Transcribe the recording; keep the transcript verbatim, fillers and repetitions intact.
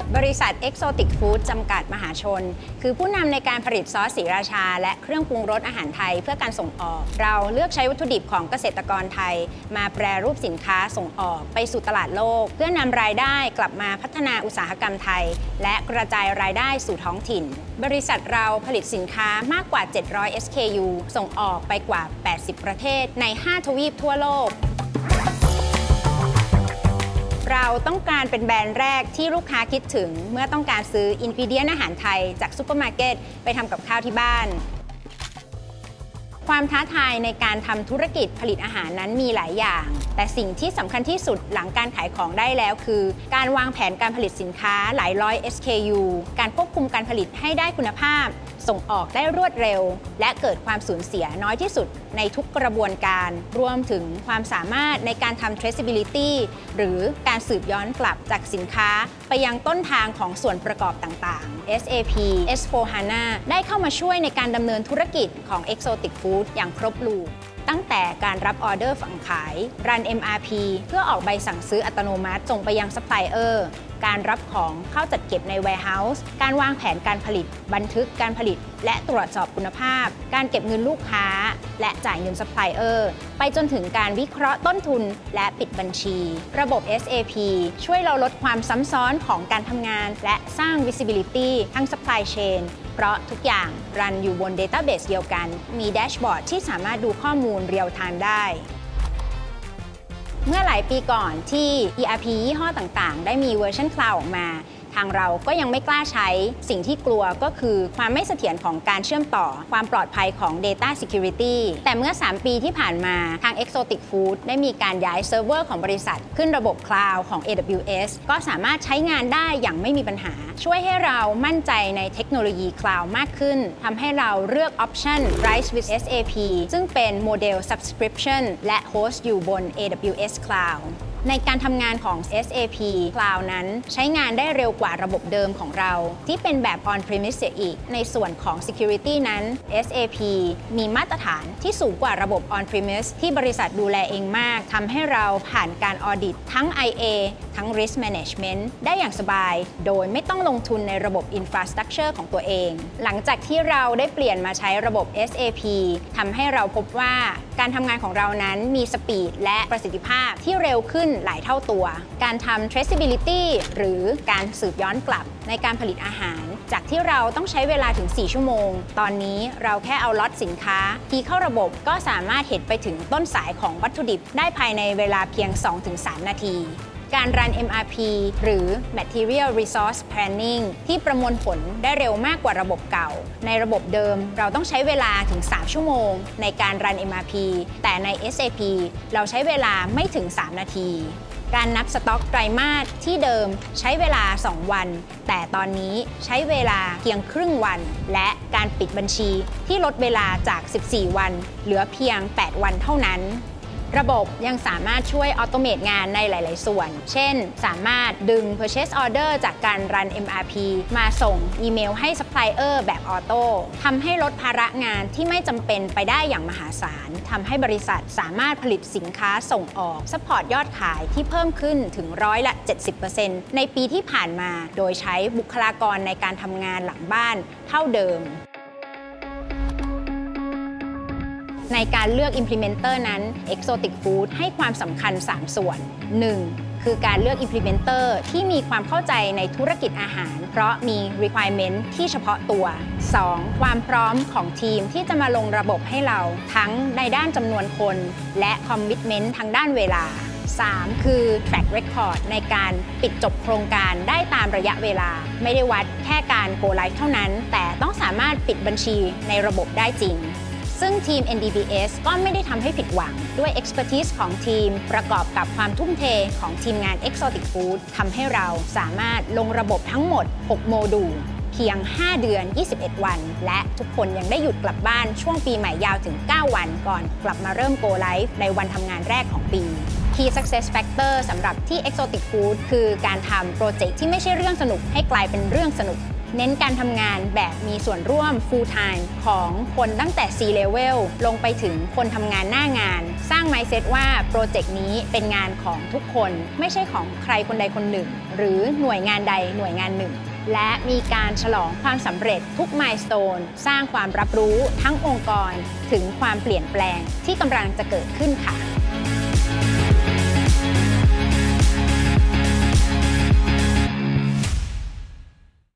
บริษัท Exotic Food จำกัดมหาชนคือผู้นำในการผลิตซอสศรีราชาและเครื่องปรุงรสอาหารไทยเพื่อการส่งออกเราเลือกใช้วัตถุดิบของเกษตรกรไทยมาแปรรูปสินค้าส่งออกไปสู่ตลาดโลกเพื่อนำรายได้กลับมาพัฒนาอุตสาหกรรมไทยและกระจายรายได้สู่ท้องถิ่นบริษัทเราผลิตสินค้ามากกว่าเจ็ดร้อย เอส เค ยู ส่งออกไปกว่าแปดสิบประเทศในห้าทวีปทั่วโลกเราต้องการเป็นแบรนด์แรกที่ลูกค้าคิดถึงเมื่อต้องการซื้ออินกิเดียนอาหารไทยจากซูเปอร์มาร์เก็ตไปทำกับข้าวที่บ้านความท้าทายในการทำธุรกิจผลิตอาหารนั้นมีหลายอย่างแต่สิ่งที่สำคัญที่สุดหลังการขายของได้แล้วคือการวางแผนการผลิตสินค้าหลายร้อย เอส เค ยู การควบคุมการผลิตให้ได้คุณภาพส่งออกได้รวดเร็วและเกิดความสูญเสียน้อยที่สุดในทุกกระบวนการรวมถึงความสามารถในการทำ traceability หรือการสืบย้อนกลับจากสินค้าไปยังต้นทางของส่วนประกอบต่างๆ เอส เอ พี เอส โฟร์ ฮานา ได้เข้ามาช่วยในการดำเนินธุรกิจของ Exotic Food อย่างครบลูปตั้งแต่การรับออเดอร์ฝั่งขาย รัน เอ็ม อาร์ พี เพื่อออกใบสั่งซื้ออัตโนมัติส่งไปยังซัพพลายเออร์การรับของเข้าจัดเก็บใน warehouse การวางแผนการผลิตบันทึกการผลิตและตรวจสอบคุณภาพการเก็บเงินลูกค้าและจ่ายเงินซัพพลายเออร์ไปจนถึงการวิเคราะห์ต้นทุนและปิดบัญชีระบบ เอส เอ พี ช่วยเราลดความซ้ำซ้อนของการทำงานและสร้าง visibility ทั้ง supply chain เพราะทุกอย่างรันอยู่บน database เดียวกันมีแดชบอร์ดที่สามารถดูข้อมูลเรียลไทม์ได้เมื่อหลายปีก่อนที่ อี อาร์ พี ยี่ห้อต่างๆได้มีเวอร์ชันคลาวด์ออกมาทางเราก็ยังไม่กล้าใช้สิ่งที่กลัวก็คือความไม่เสถียรของการเชื่อมต่อความปลอดภัยของ Data Security แต่เมื่อสามปีที่ผ่านมาทาง Exotic Food ได้มีการย้ายเซิร์ฟเวอร์ของบริษัทขึ้นระบบคลาวด์ของ เอ ดับเบิลยู เอส ก็สามารถใช้งานได้อย่างไม่มีปัญหาช่วยให้เรามั่นใจในเทคโนโลยีคลาวด์มากขึ้นทำให้เราเลือกออปชัน Rise with เอส เอ พี ซึ่งเป็นโมเดล Subscription และ Host อยู่บน เอ ดับเบิลยู เอส Cloudในการทำงานของ เอส เอ พี Cloud นั้นใช้งานได้เร็วกว่าระบบเดิมของเราที่เป็นแบบ On-premise อีกในส่วนของ Security นั้น เอส เอ พี มีมาตรฐานที่สูงกว่าระบบ On-premise ที่บริษัทดูแลเองมากทำให้เราผ่านการออดิตทั้ง ไอ เอ ทั้ง Risk Management ได้อย่างสบายโดยไม่ต้องลงทุนในระบบ Infrastructure ของตัวเองหลังจากที่เราได้เปลี่ยนมาใช้ระบบ เอส เอ พี ทำให้เราพบว่าการทำงานของเรานั้นมีสปีดและประสิทธิภาพที่เร็วขึ้นหลายเท่าตัวการทำ traceability หรือการสืบย้อนกลับในการผลิตอาหารจากที่เราต้องใช้เวลาถึงสี่ชั่วโมงตอนนี้เราแค่เอาล็อตสินค้าคีย์เข้าระบบก็สามารถเห็นไปถึงต้นสายของวัตถุดิบได้ภายในเวลาเพียง สองถึงสาม นาทีการรัน เอ็ม อาร์ พี หรือ Material Resource Planning ที่ประมวลผลได้เร็วมากกว่าระบบเก่าในระบบเดิมเราต้องใช้เวลาถึงสามชั่วโมงในการรัน เอ็ม อาร์ พี แต่ใน เอส เอ พี เราใช้เวลาไม่ถึงสามนาทีการนับสต็อกไตรมาสที่เดิมใช้เวลาสองวันแต่ตอนนี้ใช้เวลาเพียงครึ่งวันและการปิดบัญชีที่ลดเวลาจากสิบสี่วันเหลือเพียงแปดวันเท่านั้นระบบยังสามารถช่วยออโตเมตงานในหลายๆส่วนเช่นสามารถดึง Purchase Order จากการรัน เอ็ม อาร์ พี มาส่งอีเมลให้ Supplier แบบออโต้ทำให้ลดภาระงานที่ไม่จำเป็นไปได้อย่างมหาศาลทำให้บริษัทสามารถผลิตสินค้าส่งออกซัพพอร์ตยอดขายที่เพิ่มขึ้นถึงร้อยละ เจ็ดสิบเปอร์เซ็นต์ ในปีที่ผ่านมาโดยใช้บุคลากรในการทำงานหลังบ้านเท่าเดิมในการเลือก Implementer นั้น Exotic Food ให้ความสำคัญสามส่วน หนึ่ง คือการเลือก Implementer ที่มีความเข้าใจในธุรกิจอาหารเพราะมี requirement ที่เฉพาะตัว สอง ความพร้อมของทีมที่จะมาลงระบบให้เราทั้งในด้านจำนวนคนและ commitment ทางด้านเวลา สาม คือ track record ในการปิดจบโครงการได้ตามระยะเวลาไม่ได้วัดแค่การ go live เท่านั้นแต่ต้องสามารถปิดบัญชีในระบบได้จริงซึ่งทีม เอ็น ดี บี เอส ก็ไม่ได้ทำให้ผิดหวังด้วย expertise ของทีมประกอบกับความทุ่มเทของทีมงาน Exotic Food ทำให้เราสามารถลงระบบทั้งหมดหกโมดูลเพียงห้าเดือนยี่สิบเอ็ดวันและทุกคนยังได้หยุดกลับบ้านช่วงปีใหม่ยาวถึงเก้าวันก่อนกลับมาเริ่ม Go Live ในวันทำงานแรกของปี Key Success Factor สำหรับที่ Exotic Food คือการทำโปรเจกต์ที่ไม่ใช่เรื่องสนุกให้กลายเป็นเรื่องสนุกเน้นการทำงานแบบมีส่วนร่วม full time ของคนตั้งแต่ C level ลงไปถึงคนทำงานหน้างานสร้าง mindset ว่าโปรเจกต์นี้เป็นงานของทุกคนไม่ใช่ของใครคนใดคนหนึ่งหรือหน่วยงานใดหน่วยงานหนึ่งและมีการฉลองความสำเร็จทุก milestone สร้างความรับรู้ทั้งองค์กรถึงความเปลี่ยนแปลงที่กำลังจะเกิดขึ้นค่ะ